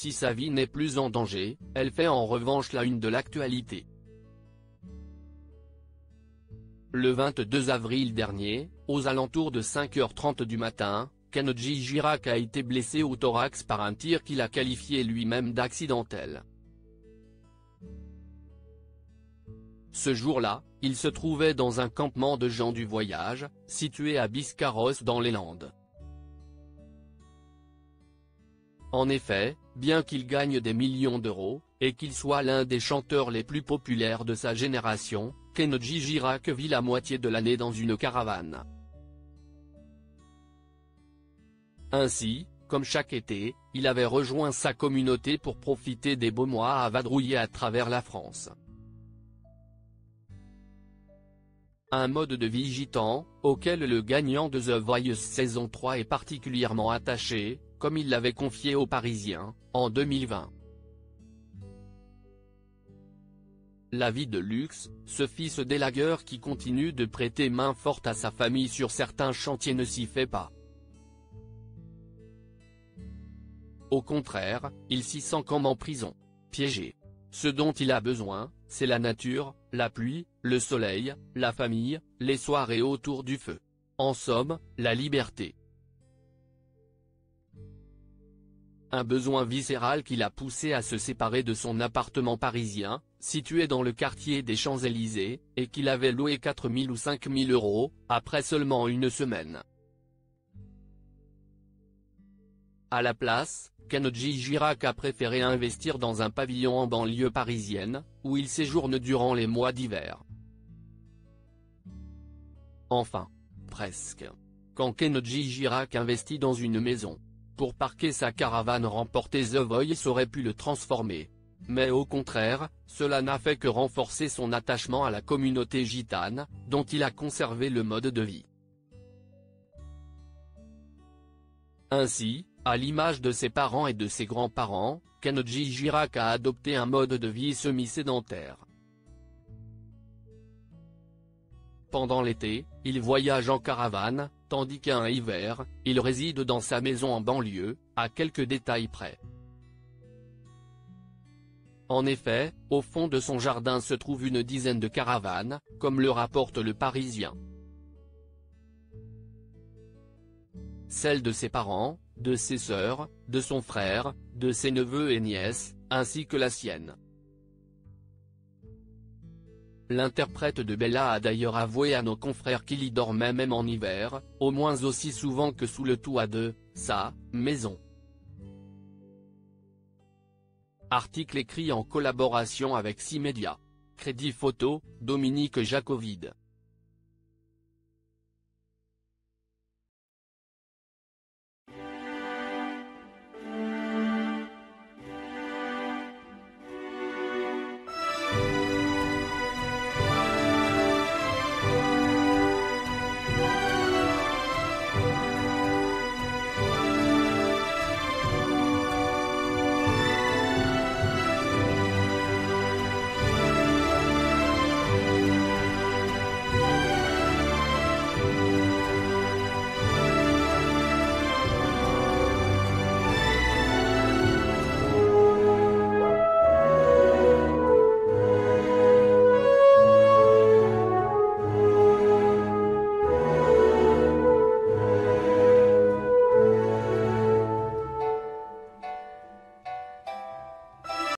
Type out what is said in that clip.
Si sa vie n'est plus en danger, elle fait en revanche la une de l'actualité. Le 22 avril dernier, aux alentours de 5h30 du matin, Kenji Girac a été blessé au thorax par un tir qu'il a qualifié lui-même d'accidentel. Ce jour-là, il se trouvait dans un campement de gens du voyage, situé à Biscarrosse dans les Landes. En effet, bien qu'il gagne des millions d'euros, et qu'il soit l'un des chanteurs les plus populaires de sa génération, Kenji Girac vit la moitié de l'année dans une caravane. Ainsi, comme chaque été, il avait rejoint sa communauté pour profiter des beaux mois à vadrouiller à travers la France. Un mode de vie gitan, auquel le gagnant de The Voice saison 3 est particulièrement attaché, comme il l'avait confié aux Parisiens, en 2020. La vie de luxe, ce fils d'élagueur qui continue de prêter main forte à sa famille sur certains chantiers ne s'y fait pas. Au contraire, il s'y sent comme en prison, piégé. Ce dont il a besoin, c'est la nature, la pluie, le soleil, la famille, les soirées autour du feu. En somme, la liberté. Un besoin viscéral qui l'a poussé à se séparer de son appartement parisien, situé dans le quartier des Champs-Élysées, et qu'il avait loué 4 000 ou 5 000 €, après seulement une semaine. À la place, Kenji Girac a préféré investir dans un pavillon en banlieue parisienne, où il séjourne durant les mois d'hiver. Enfin, presque. Quand Kenji Girac investit dans une maison, pour parquer sa caravane remporter The Voice aurait pu le transformer. Mais au contraire, cela n'a fait que renforcer son attachement à la communauté gitane, dont il a conservé le mode de vie. Ainsi, à l'image de ses parents et de ses grands-parents, Kenji Girac a adopté un mode de vie semi-sédentaire. Pendant l'été, il voyage en caravane, tandis qu'un hiver, il réside dans sa maison en banlieue, à quelques détails près. En effet, au fond de son jardin se trouve une dizaine de caravanes, comme le rapporte Le Parisien. Celles de ses parents, de ses sœurs, de son frère, de ses neveux et nièces, ainsi que la sienne. L'interprète de Bella a d'ailleurs avoué à nos confrères qu'il y dormait même en hiver, au moins aussi souvent que sous le toit de sa maison. Article écrit en collaboration avec 6 médias. Crédit photo, Dominique Jacovide.